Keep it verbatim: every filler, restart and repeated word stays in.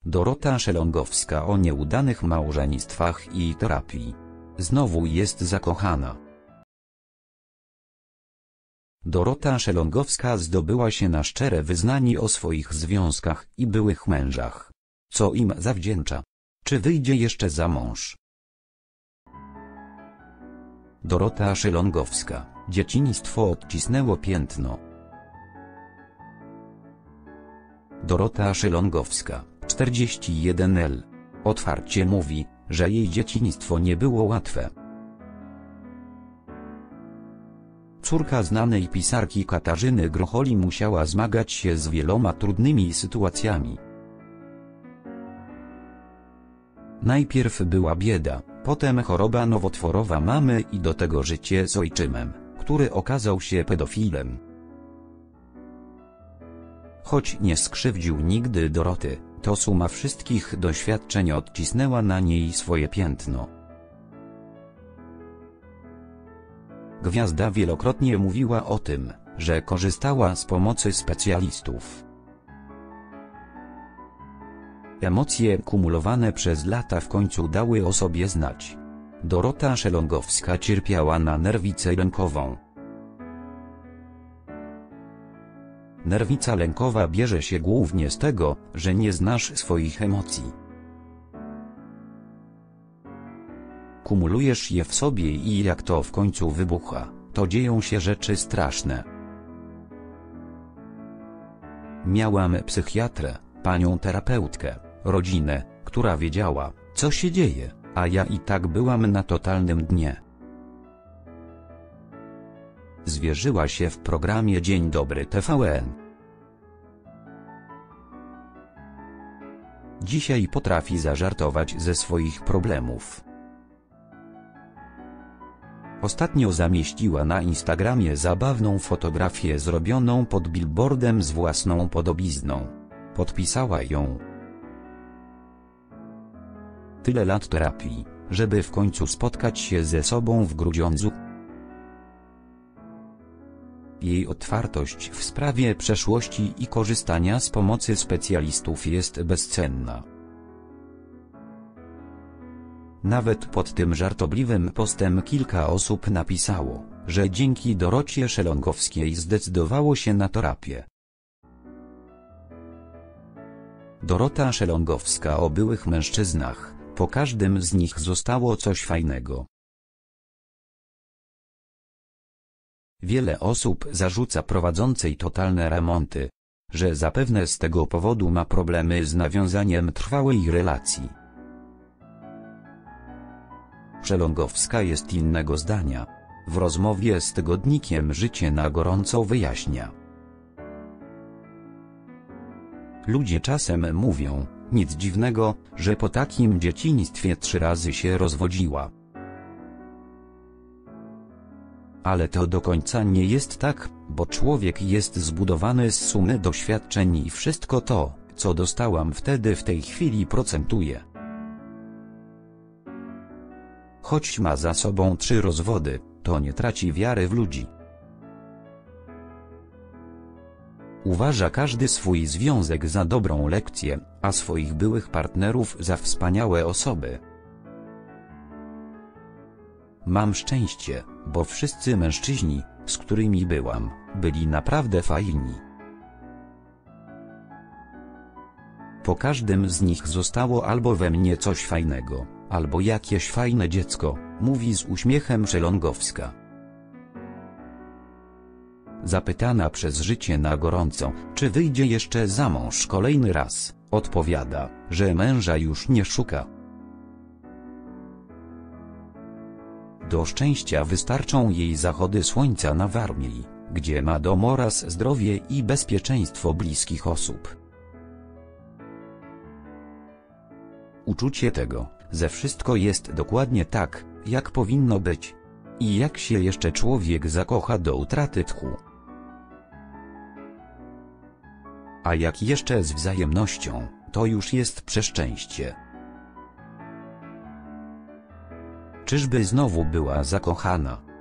Dorota Szelongowska o nieudanych małżeństwach i terapii. Znowu jest zakochana. Dorota Szelongowska zdobyła się na szczere wyznanie o swoich związkach i byłych mężach. Co im zawdzięcza? Czy wyjdzie jeszcze za mąż? Dorota Szelongowska. Dzieciństwo odcisnęło piętno. Dorota Szelongowska, czterdzieści jeden lat. Otwarcie mówi, że jej dzieciństwo nie było łatwe. Córka znanej pisarki Katarzyny Grocholi musiała zmagać się z wieloma trudnymi sytuacjami. Najpierw była bieda, potem choroba nowotworowa mamy i do tego życie z ojczymem, który okazał się pedofilem. Choć nie skrzywdził nigdy Doroty, to suma wszystkich doświadczeń odcisnęła na niej swoje piętno. Gwiazda wielokrotnie mówiła o tym, że korzystała z pomocy specjalistów. Emocje kumulowane przez lata w końcu dały o sobie znać. Dorota Szelongowska cierpiała na nerwicę lękową. Nerwica lękowa bierze się głównie z tego, że nie znasz swoich emocji. Kumulujesz je w sobie i jak to w końcu wybucha, to dzieją się rzeczy straszne. Miałam psychiatrę, panią terapeutkę, rodzinę, która wiedziała, co się dzieje, a ja i tak byłam na totalnym dnie. Zwierzyła się w programie Dzień Dobry T V N. Dzisiaj potrafi zażartować ze swoich problemów. Ostatnio zamieściła na Instagramie zabawną fotografię zrobioną pod billboardem z własną podobizną. Podpisała ją: tyle lat terapii, żeby w końcu spotkać się ze sobą w Grudziądzu. Jej otwartość w sprawie przeszłości i korzystania z pomocy specjalistów jest bezcenna. Nawet pod tym żartobliwym postem kilka osób napisało, że dzięki Dorocie Szelongowskiej zdecydowało się na terapię. Dorota Szelongowska o byłych mężczyznach, po każdym z nich zostało coś fajnego. Wiele osób zarzuca prowadzącej totalne remonty, że zapewne z tego powodu ma problemy z nawiązaniem trwałej relacji. Szelongowska jest innego zdania. W rozmowie z tygodnikiem Życie na gorąco wyjaśnia: ludzie czasem mówią, nic dziwnego, że po takim dzieciństwie trzy razy się rozwodziła. Ale to do końca nie jest tak, bo człowiek jest zbudowany z sumy doświadczeń i wszystko to, co dostałam wtedy w tej chwili procentuje. Choć ma za sobą trzy rozwody, to nie traci wiary w ludzi. Uważa każdy swój związek za dobrą lekcję, a swoich byłych partnerów za wspaniałe osoby. Mam szczęście, bo wszyscy mężczyźni, z którymi byłam, byli naprawdę fajni. Po każdym z nich zostało albo we mnie coś fajnego, albo jakieś fajne dziecko, mówi z uśmiechem Szelongowska. Zapytana przez Życie na gorąco, czy wyjdzie jeszcze za mąż kolejny raz, odpowiada, że męża już nie szuka. Do szczęścia wystarczą jej zachody słońca na Warmii, gdzie ma dom oraz zdrowie i bezpieczeństwo bliskich osób. Uczucie tego, że wszystko jest dokładnie tak, jak powinno być. I jak się jeszcze człowiek zakocha do utraty tchu. A jak jeszcze z wzajemnością, to już jest przeszczęście. Czyżby znowu była zakochana?